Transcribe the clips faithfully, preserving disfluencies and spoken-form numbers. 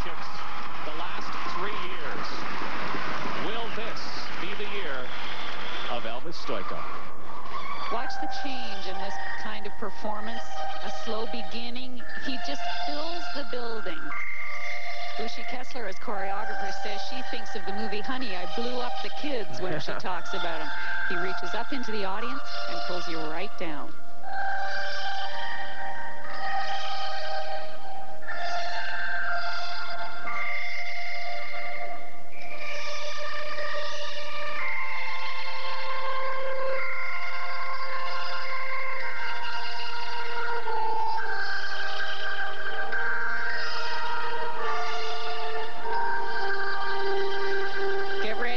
championships the last three years. Will this be the year of Elvis Stojko? Watch the change in this kind of performance. A slow beginning. He just fills the building. Ushi Kessler, as choreographer, says she thinks of the movie Honey, I Blew Up the Kids when she talks about him. He reaches up into the audience and pulls you right down.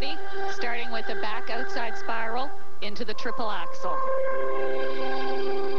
Starting with a back outside spiral into the triple axel.